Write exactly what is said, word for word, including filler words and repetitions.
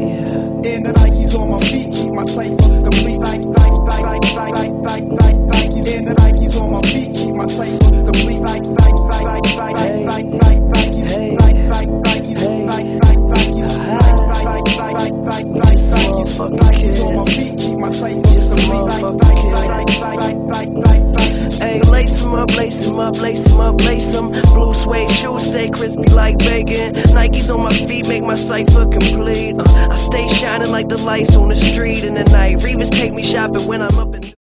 And the Nikes on my feet keep my cipher complete. Nike, Nike, Nike, Nike, Nike, Nike, Nike, Nikes. And the Nikes on my feet keep my cipher complete. Nike, Nike, Nike, Nike, Nike, Nike, Nike, Nikes. Nike, Nike, Nikes, Nike, Nike, Nikes. Nike, Nike, Nike, Nike, Nike, Nikes. Nikes on my feet keep my cipher complete. Nike, Nike, Nike, Nike, Nike, Nike, Nikes. Hey, lace 'em up, lace 'em up, lace 'em up, lace 'em. Blue suede shoes stay crispy like bacon. Nikes on my feet make my cipher complete. Uh, I stay shining like the lights on the street in the night. Reavers take me shopping when I'm up in